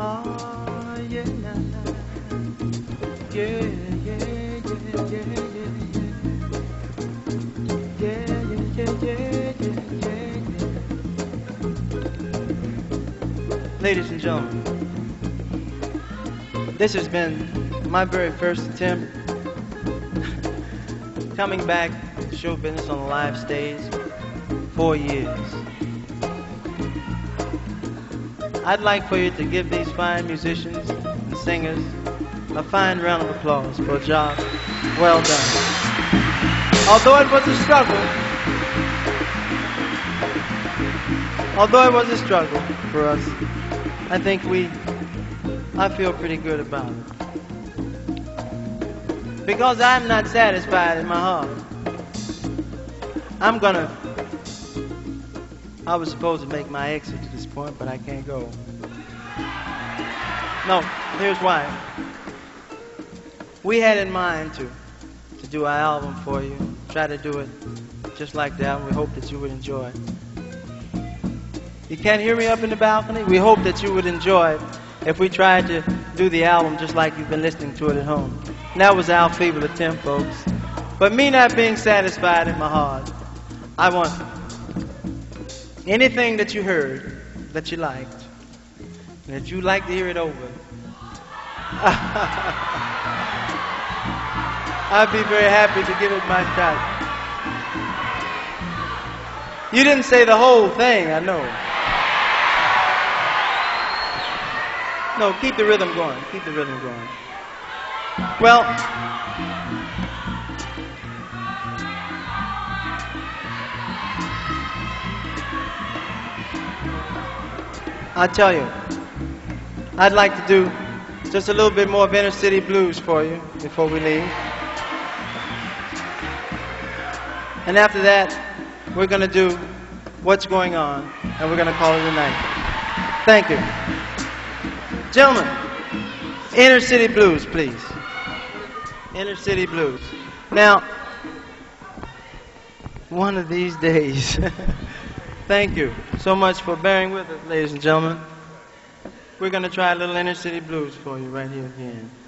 Oh, yeah, nah, nah. Yeah, yeah, yeah, yeah, yeah, yeah, yeah, yeah, yeah, yeah. Ladies and gentlemen, this has been my very first attempt coming back to show business on the live stage. 4 years. I'd like for you to give these fine musicians and singers a fine round of applause for a job well done. Although it was a struggle for us, I feel pretty good about it. Because I'm not satisfied in my heart. I was supposed to make my exit to this point, but I can't go. No, here's why. We had in mind to do our album for you, try to do it just like the album. We hope that you would enjoy it. You can't hear me up in the balcony? We hope that you would enjoy it if we tried to do the album just like you've been listening to it at home. And that was our feeble attempt, folks. But me not being satisfied in my heart, I want anything that you heard that you liked, and that you'd like to hear it over, I'd be very happy to give it my shot. You didn't say the whole thing, I know. No, keep the rhythm going. Keep the rhythm going. Well, I tell you, I'd like to do just a little bit more of Inner City Blues for you before we leave. And after that, we're going to do What's Going On, and we're going to call it a night. Thank you. Gentlemen, Inner City Blues, please. Inner City Blues. Now, one of these days... Thank you so much for bearing with us, ladies and gentlemen. We're going to try a little Inner City Blues for you right here again.